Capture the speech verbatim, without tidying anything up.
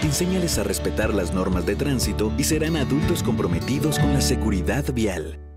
Enséñales a respetar las normas de tránsito y serán adultos comprometidos con la seguridad vial.